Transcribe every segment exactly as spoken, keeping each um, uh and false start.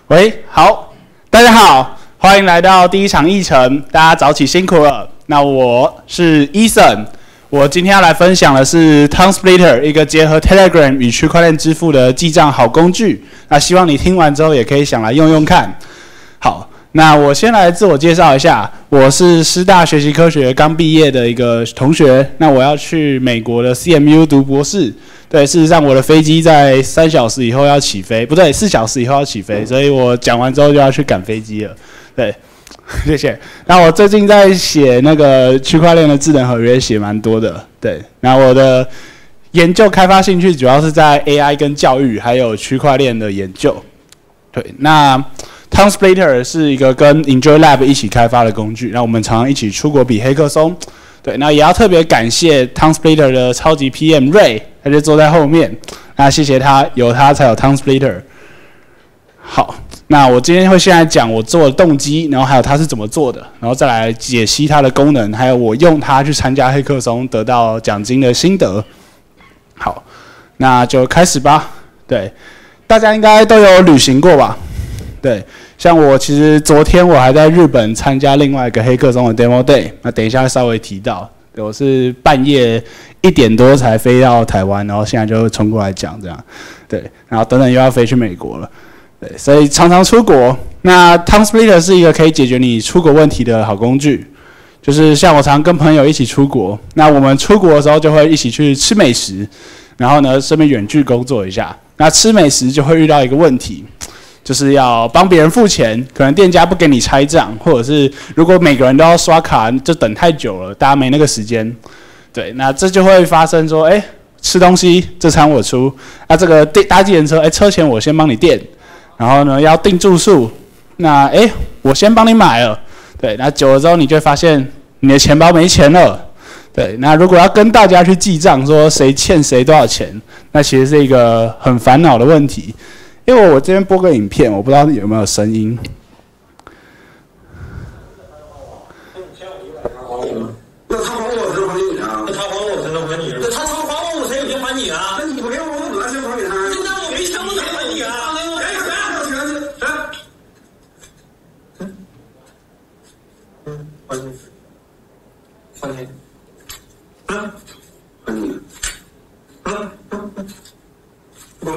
喂，好，大家好，欢迎来到第一场议程，大家早起辛苦了。那我是 Ethan， 我今天要来分享的是 TownSplitter， 一个结合 Telegram 与区块链支付的记账好工具。那希望你听完之后也可以想来用用看。好，那我先来自我介绍一下，我是师大学习科学刚毕业的一个同学。那我要去美国的 C M U 读博士。对，事实上我的飞机在三小时以后要起飞，不对，四小时以后要起飞，所以我讲完之后就要去赶飞机了。对，谢谢。那我最近在写那个区块链的智能合约，写蛮多的。对，那我的研究开发兴趣主要是在 A I 跟教育，还有区块链的研究。对，那 TownSplitter 是一个跟 Enjoy Lab 一起开发的工具，那我们常常一起出国比黑客松。对，那也要特别感谢 TownSplitter 的超级 P M Ray， 他就坐在后面。那谢谢他，有他才有 TownSplitter。好，那我今天会先来讲我做的动机，然后还有它是怎么做的，然后再来解析它的功能，还有我用它去参加黑客松得到奖金的心得。好，那就开始吧。对，大家应该都有旅行过吧？对，像我其实昨天我还在日本参加另外一个黑客松的 Demo Day， 那等一下稍微提到。对，我是半夜一点多才飞到台湾，然后现在就冲过来讲这样。对，然后等等又要飞去美国了。对，所以常常出国。那 TownSplitter 是一个可以解决你出国问题的好工具。就是像我常跟朋友一起出国，那我们出国的时候就会一起去吃美食，然后呢顺便远距工作一下。那吃美食就会遇到一个问题。就是要帮别人付钱，可能店家不给你拆账，或者是如果每个人都要刷卡，就等太久了，大家没那个时间。对，那这就会发生说，哎、欸，吃东西这餐我出，那、啊、这个搭计程车，哎、欸，车钱我先帮你垫，然后呢要订住宿，那哎、欸，我先帮你买了。对，那久了之后你就会发现你的钱包没钱了。对，那如果要跟大家去记账，说谁欠谁多少钱，那其实是一个很烦恼的问题。因为我这边播个影片，我不知道有没有声音。 那他还我，谁还你啊？ 那他还我，谁能还你？那他他还我，谁有钱还你啊？ 那你不给我，我怎么先还给他？ 那我没钱，我怎么还你啊？ 哎，谁有钱？谁？ 嗯嗯，还你，还你， 嗯，还你，嗯嗯嗯，我。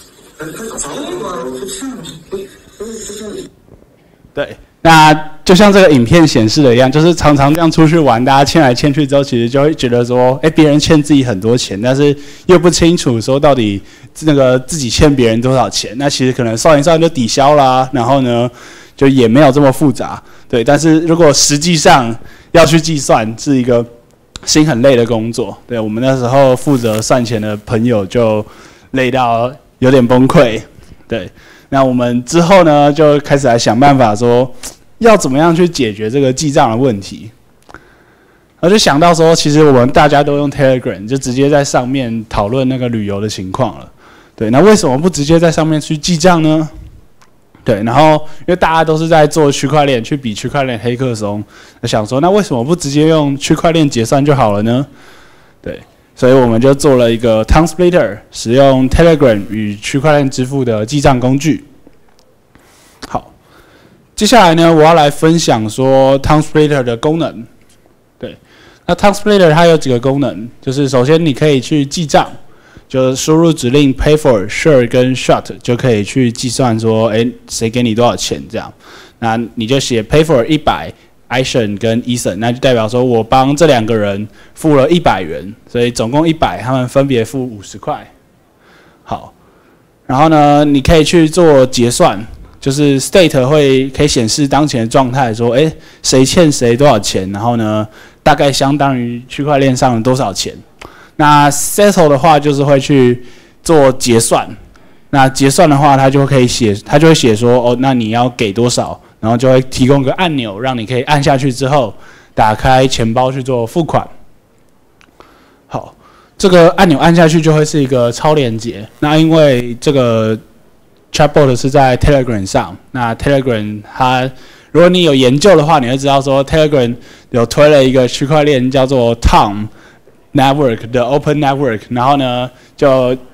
对，那就像这个影片显示的一样，就是常常这样出去玩，大家欠来欠去之后，其实就会觉得说，哎，别人欠自己很多钱，但是又不清楚说到底那个自己欠别人多少钱。那其实可能算一算就抵消啦，然后呢，就也没有这么复杂。对，但是如果实际上要去计算，是一个心很累的工作。对，我们那时候负责算钱的朋友就累到有点崩溃。对，那我们之后呢就开始来想办法说要怎么样去解决这个记账的问题。然后就想到说，其实我们大家都用 Telegram， 就直接在上面讨论那个旅游的情况了。对，那为什么不直接在上面去记账呢？对，然后因为大家都是在做区块链，去比区块链黑客松，想说那为什么不直接用区块链结算就好了呢？对。所以我们就做了一个 TownSplitter， 使用 Telegram 与区块链支付的记账工具。好，接下来呢，我要来分享说 TownSplitter 的功能。对，那 TownSplitter 它有几个功能，就是首先你可以去记账，就输入指令 pay for、share 跟 shut 就可以去计算说，哎，谁给你多少钱这样。那你就写 pay for 一百。Ishan 跟 Ethan， 那就代表说我帮这两个人付了一百元，所以总共一百，他们分别付五十块。好，然后呢，你可以去做结算，就是 state 会可以显示当前的状态，说，哎，谁欠谁多少钱，然后呢，大概相当于区块链上的多少钱。那 settle 的话，就是会去做结算。那结算的话，它就可以写，它就会写说，哦，那你要给多少？然后就会提供个按钮，让你可以按下去之后，打开钱包去做付款。好，这个按钮按下去就会是一个超连结。那因为这个 Chatbot 是在 Telegram 上，那 Telegram 它，如果你有研究的话，你会知道说 Telegram 有推了一个区块链叫做 Tom Network 的 Open Network， 然后呢就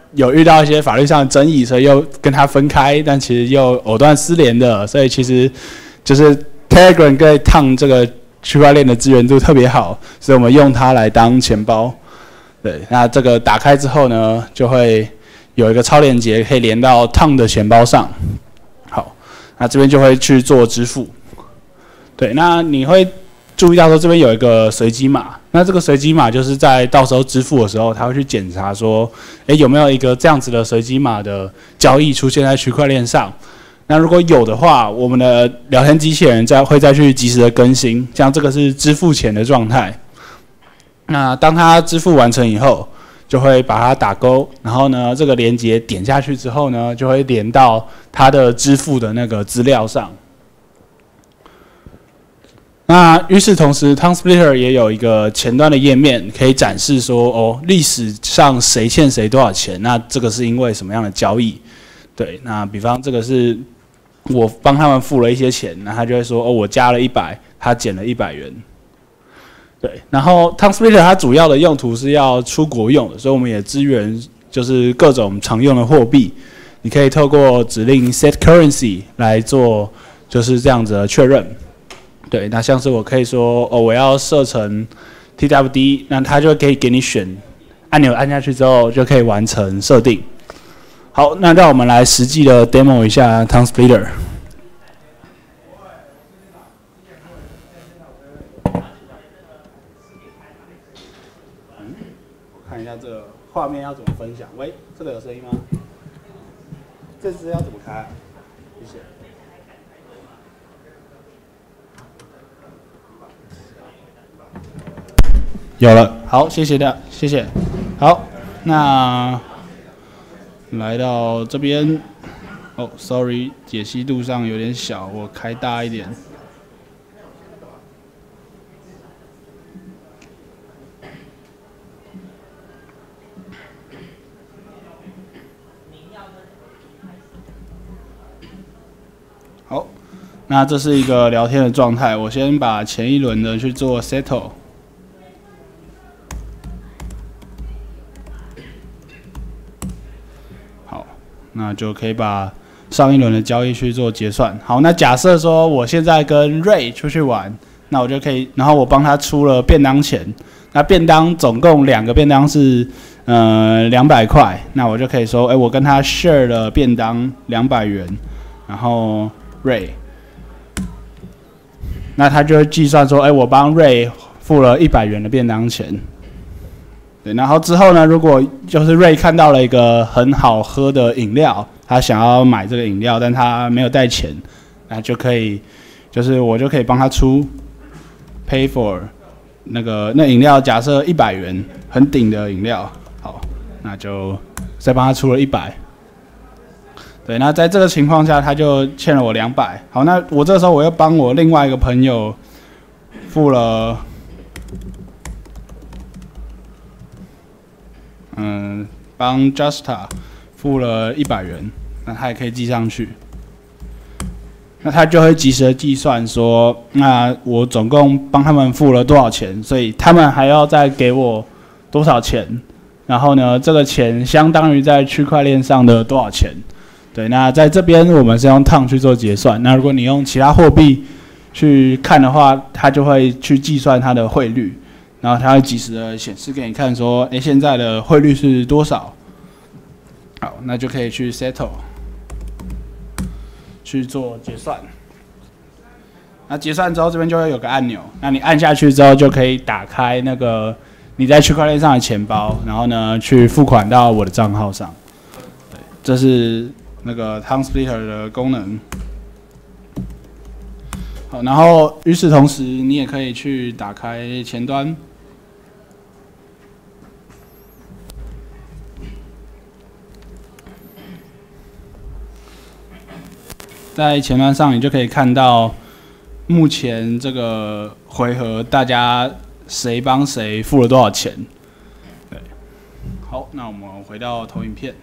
有遇到一些法律上的争议，所以又跟它分开，但其实又藕断丝连的，所以其实就是 Telegram 跟 Tongue 这个区块链的资源度特别好，所以我们用它来当钱包。对，那这个打开之后呢，就会有一个超链接可以连到 Tongue 的钱包上。好，那这边就会去做支付。对，那你会注意到说这边有一个随机码，那这个随机码就是在到时候支付的时候，他会去检查说，诶，有没有一个这样子的随机码的交易出现在区块链上。那如果有的话，我们的聊天机器人再会再去及时的更新，像这个是支付前的状态。那当它支付完成以后，就会把它打勾，然后呢，这个连结点下去之后呢，就会连到它的支付的那个资料上。那与此同时 ，Tongue Splitter 也有一个前端的页面，可以展示说，哦，历史上谁欠谁多少钱，那这个是因为什么样的交易？对，那比方这个是我帮他们付了一些钱，那他就会说，哦，我加了一百，他减了一百元。对，然后 Tongue Splitter 它主要的用途是要出国用的，所以我们也支援就是各种常用的货币，你可以透过指令 set currency 来做就是这样子的确认。对，那像是我可以说，哦，我要设成 T W D， 那它就可以给你选按钮，按下去之后就可以完成设定。好，那让我们来实际的 demo 一下 Tongue Splitter。我看一下这个画面要怎么分享。喂，这个有声音吗？这支要怎么开啊？谢谢。有了，好，谢谢大家，谢谢。好，那来到这边，哦 ，sorry， 解析度上有点小，我开大一点。好，那这是一个聊天的状态，我先把前一轮的去做 settle。那就可以把上一轮的交易去做结算。好，那假设说我现在跟 Ray 出去玩，那我就可以，然后我帮他出了便当钱，那便当总共两个便当是呃两百块，那我就可以说，哎、欸，我跟他 share 了便当两百元，然后 Ray， 那他就会计算说，哎、欸，我帮 Ray 付了一百元的便当钱。对，然后之后呢，如果就是瑞看到了一个很好喝的饮料，他想要买这个饮料，但他没有带钱，那就可以，就是我就可以帮他出 pay for 那个那饮料，假设一百元，很顶的饮料，好，那就再帮他出了一百。对，那在这个情况下，他就欠了我两百。好，那我这时候我又帮我另外一个朋友付了。嗯，帮 Justa 付了一百元，那他也可以记上去。那他就会及时的计算说，那我总共帮他们付了多少钱，所以他们还要再给我多少钱。然后呢，这个钱相当于在区块链上的多少钱？对，那在这边我们是用 Tongue 去做结算。那如果你用其他货币去看的话，它就会去计算它的汇率。然后它会及时的显示给你看，说，哎，现在的汇率是多少？好，那就可以去 settle 去做结算。那结算之后，这边就会有个按钮，那你按下去之后，就可以打开那个你在区块链上的钱包，然后呢，去付款到我的账号上。对，这是那个 Tongue Splitter 的功能。好，然后与此同时，你也可以去打开前端。在前端上，你就可以看到目前这个回合大家谁帮谁付了多少钱。对，好，那我们回到投影片。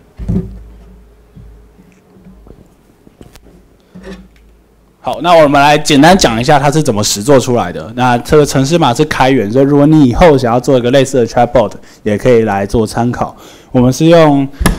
好，那我们来简单讲一下它是怎么实作出来的。那这个程式码是开源，所以如果你以后想要做一个类似的 chatbot， 也可以来做参考。我们是用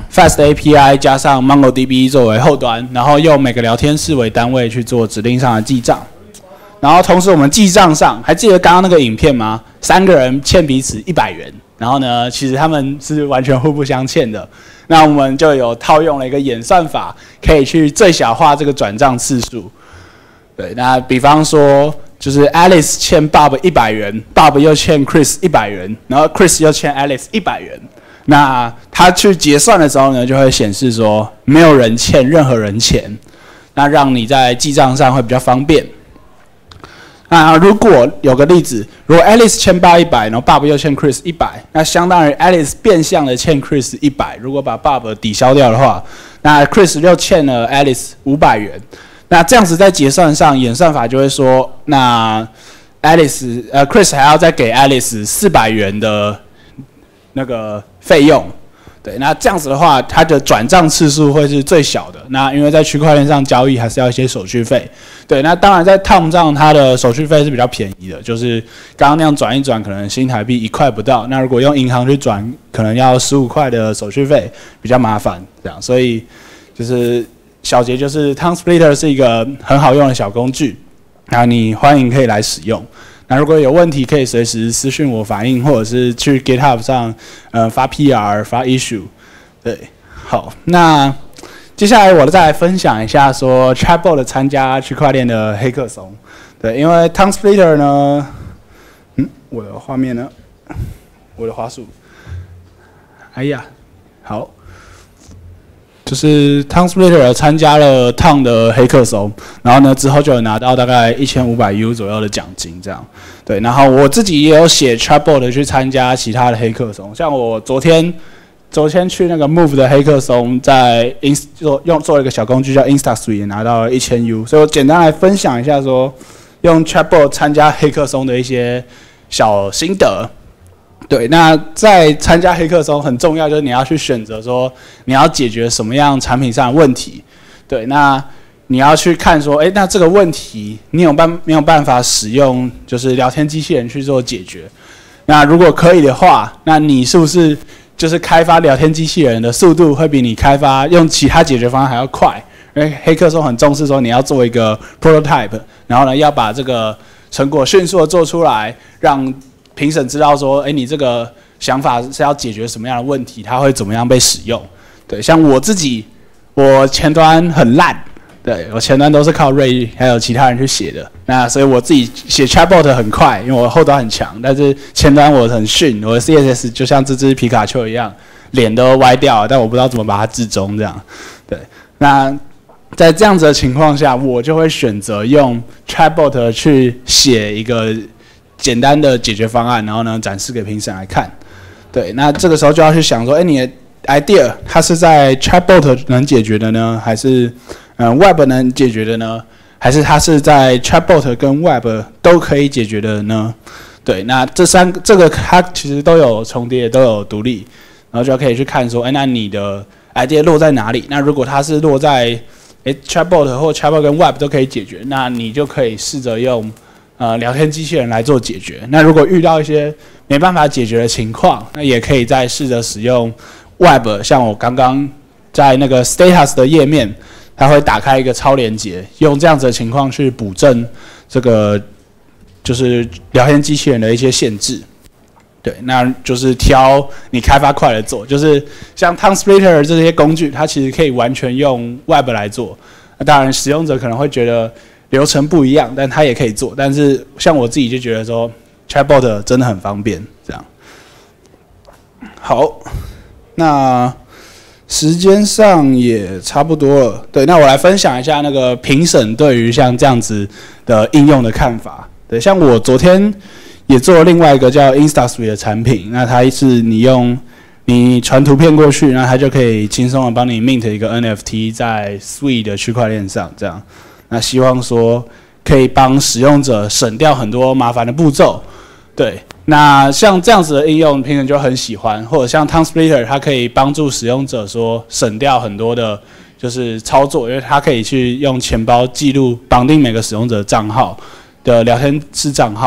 Fast A P I 加上 MongoDB 作为后端，然后用每个聊天室为单位去做指令上的记账。然后同时我们记账上，还记得刚刚那个影片吗？三个人欠彼此一百元，然后呢，其实他们是完全互不相欠的。那我们就有套用了一个演算法，可以去最小化这个转账次数。对，那比方说，就是 Alice 欠 Bob 一百元 ，Bob 又欠 Chris 一百元，然后 Chris 又欠 Alice 一百元。那他去结算的时候呢，就会显示说没有人欠任何人钱，那让你在记账上会比较方便。那如果有个例子，如果 Alice 欠 Bob 一百，然后 Bob 又欠 Chris 一百，那相当于 Alice 变相的欠 Chris 一百。如果把 Bob 抵消掉的话，那 Chris 又欠了 Alice 五百元。那这样子在结算上，演算法就会说，那 Alice 呃 Chris 还要再给 Alice 四百元的那个费用，对，那这样子的话，它的转账次数会是最小的。那因为在区块链上交易还是要一些手续费，对，那当然在 Tom 上它的手续费是比较便宜的，就是刚刚那样转一转，可能新台币一块不到。那如果用银行去转，可能要十五块的手续费，比较麻烦，这样。所以就是小结就是 Tom Splitter 是一个很好用的小工具，那你欢迎可以来使用。那如果有问题，可以随时私讯我反映，或者是去 GitHub 上，呃，发 P R 发 issue。对，好，那接下来我再来分享一下说 Chatbot 参加区块链的黑客松。对，因为 Tom Splitter 呢，嗯，我的画面呢，我的滑鼠，哎呀，好。就是 Tom Splitter 参加了 Tom 的黑客松，然后呢之后就有拿到大概一千五百 U 左右的奖金，这样。对，然后我自己也有写 Chatbot 去参加其他的黑客松，像我昨天昨天去那个 Move 的黑客松，在 Inst 做用做了一个小工具叫 InstaSuite， 也拿到了一千 U， 所以我简单来分享一下说用 Chatbot 参加黑客松的一些小心得。对，那在参加黑客松很重要，就是你要去选择说你要解决什么样产品上的问题。对，那你要去看说，哎，那这个问题你有办没有办法使用就是聊天机器人去做解决？那如果可以的话，那你是不是就是开发聊天机器人的速度会比你开发用其他解决方案还要快？因为黑客松很重视说你要做一个 prototype， 然后呢要把这个成果迅速的做出来，让评审知道说，哎，你这个想法是要解决什么样的问题，它会怎么样被使用？对，像我自己，我前端很烂，对我前端都是靠 Ray 还有其他人去写的，那所以我自己写 Chatbot 很快，因为我后端很强，但是前端我很逊，我的 C S S 就像这只皮卡丘一样，脸都歪掉了，但我不知道怎么把它置中这样。对，那在这样子的情况下，我就会选择用 Chatbot 去写一个简单的解决方案，然后呢展示给评审来看。对，那这个时候就要去想说，哎，你的 idea 它是在 Chatbot 能解决的呢，还是嗯 Web 能解决的呢？还是它是在 Chatbot 跟 Web 都可以解决的呢？对，那这三个这个它其实都有重叠，都有独立，然后就可以去看说，哎，那你的 idea 落在哪里？那如果它是落在哎 Chatbot 或 Chatbot 跟 Web 都可以解决，那你就可以试着用呃，聊天机器人来做解决。那如果遇到一些没办法解决的情况，那也可以再试着使用 Web， 像我刚刚在那个 Status 的页面，它会打开一个超连结，用这样子的情况去补正这个就是聊天机器人的一些限制。对，那就是挑你开发快的做，就是像 Tom Splitter 这些工具，它其实可以完全用 Web 来做。那当然，使用者可能会觉得流程不一样，但它也可以做。但是像我自己就觉得说 ，Chatbot 真的很方便，这样。好，那时间上也差不多了。对，那我来分享一下那个评审对于像这样子的应用的看法。对，像我昨天也做了另外一个叫 InstaSuite 的产品，那它是你用你传图片过去，那它就可以轻松的帮你 mint 一个 N F T 在 Suite 的区块链上，这样。那希望说可以帮使用者省掉很多麻烦的步骤，对。那像这样子的应用，评审就很喜欢，或者像 Tom Splitter， 它可以帮助使用者说省掉很多的，就是操作，因为它可以去用钱包记录绑定每个使用者账号的聊天室账号，然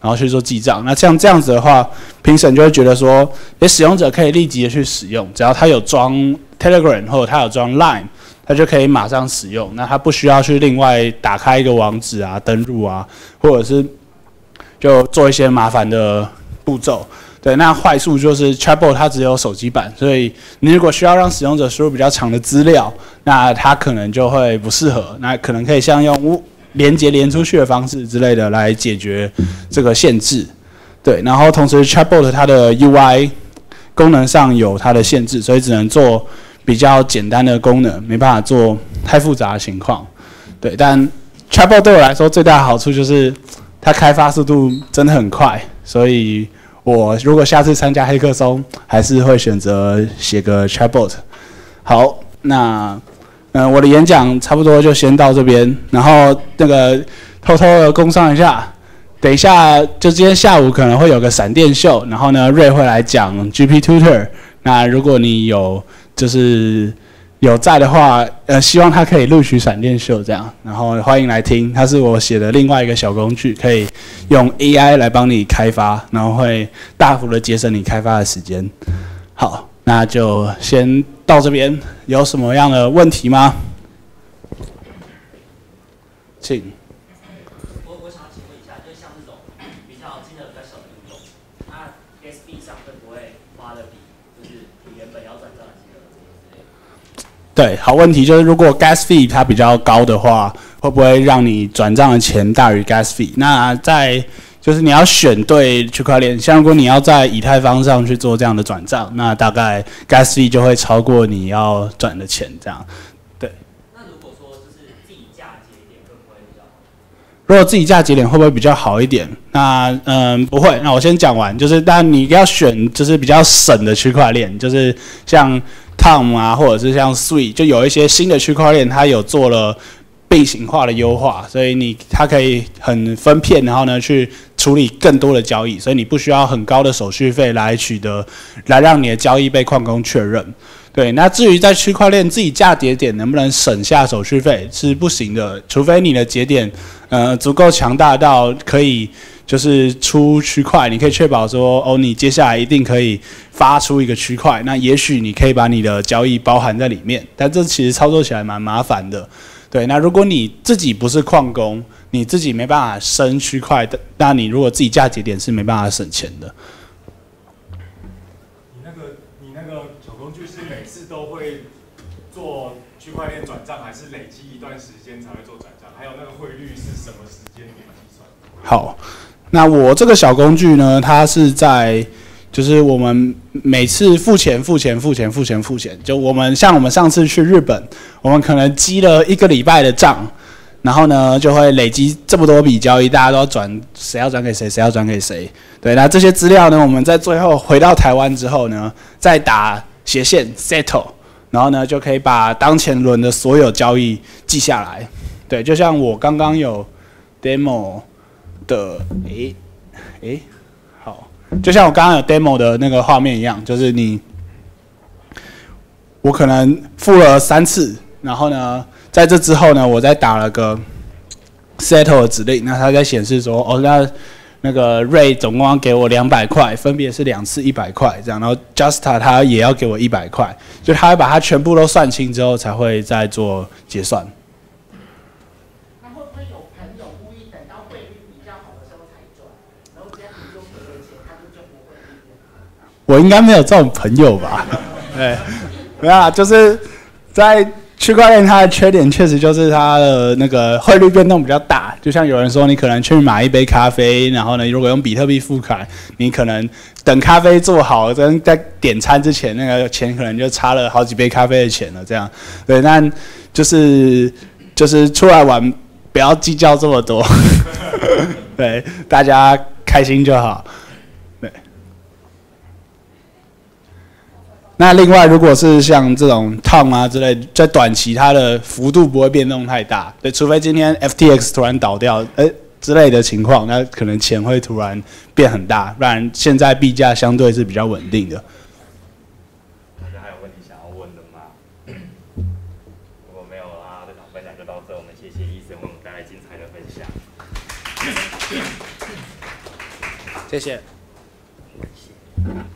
然后去做记账。那像这样子的话，评审就会觉得说，诶，使用者可以立即的去使用，只要他有装 Telegram 或者他有装 Line， 他就可以马上使用。那他不需要去另外打开一个网址啊、登入啊，或者是就做一些麻烦的步骤。对，那坏处就是 Chatbot 它只有手机版，所以你如果需要让使用者输入比较长的资料，那它可能就会不适合。那可能可以像用连接连出去的方式之类的来解决这个限制。对，然后同时 Chatbot 它的 U I 功能上有它的限制，所以只能做比较简单的功能，没办法做太复杂的情况。对，但 Chatbot 对我来说最大的好处就是它开发速度真的很快，所以我如果下次参加黑客松，还是会选择写个 Chatbot。好，那嗯、呃，我的演讲差不多就先到这边，然后那个偷偷的工商一下，等一下就今天下午可能会有个闪电秀，然后呢，瑞会来讲 G P Tutor。那如果你有就是有在的话，呃，希望他可以录取闪电秀这样，然后欢迎来听。它是我写的另外一个小工具，可以用 A I 来帮你开发，然后会大幅的节省你开发的时间。好，那就先到这边，有什么样的问题吗？请。 我我想请问一下，就是像这种比较金额比较小的应用，它 gas fee 上会不会花的比就是你原本要转账的金额多之类的？ 对，好问题就是，如果 gas fee 它比较高的话，会不会让你转账的钱大于 gas fee？ 那在就是你要选对区块链，像如果你要在以太坊上去做这样的转账，那大概 gas fee 就会超过你要转的钱，这样。对。 那如果说就是自己架节点会不会比较好？ 如果自己架节点会不会比较好一点？那嗯不会。那我先讲完，就是但你要选就是比较省的区块链，就是像 Tom 啊，或者是像 Sui， 就有一些新的区块链，它有做了并行化的优化，所以你它可以很分片，然后呢去处理更多的交易，所以你不需要很高的手续费来取得，来让你的交易被矿工确认。对，那至于在区块链自己架节点能不能省下手续费是不行的，除非你的节点呃足够强大到可以就是出区块，你可以确保说哦你接下来一定可以发出一个区块，那也许你可以把你的交易包含在里面，但这其实操作起来蛮麻烦的。对，那如果你自己不是矿工，你自己没办法升区块的，那你如果自己架节点是没办法省钱的。 你那个你那个小工具是每次都会做区块链转账，还是累积一段时间才会做转账？还有那个汇率是什么时间点计算？ 好，那我这个小工具呢，它是在就是我们每次付钱、付钱、付钱、付钱、付钱，就我们像我们上次去日本，我们可能积了一个礼拜的账，然后呢就会累积这么多笔交易，大家都要转，谁要转给谁，谁要转给谁。对，那这些资料呢，我们在最后回到台湾之后呢，再打斜线 settle， 然后呢就可以把当前轮的所有交易记下来。对，就像我刚刚有 demo 的，诶诶。就像我刚刚有 demo 的那个画面一样，就是你，我可能付了三次，然后呢，在这之后呢，我再打了个 settle 的指令，那它在显示说，哦，那那个 Ray 总共要给我两百块，分别是两次一百块这样，然后 Justa 它也要给我一百块，就它会把它全部都算清之后，才会再做结算。我应该没有这种朋友吧？对，没有啦，就是在区块链它的缺点确实就是它的那个汇率变动比较大。就像有人说，你可能去买一杯咖啡，然后呢，如果用比特币付款，你可能等咖啡做好，跟在点餐之前，那个钱可能就差了好几杯咖啡的钱了。这样，对，但就是就是出来玩，不要计较这么多，对，大家开心就好。那另外，如果是像这种 Tom 啊之类，在短期它的幅度不会变动太大，对，除非今天 F T X 突然倒掉，呃之类的情况，那可能钱会突然变很大，不然现在币价相对是比较稳定的。 大家还有问题想要问的吗？如果没有的话，这场分享就到这，我们谢谢医生为我们带来精彩的分享。 谢谢。 谢谢。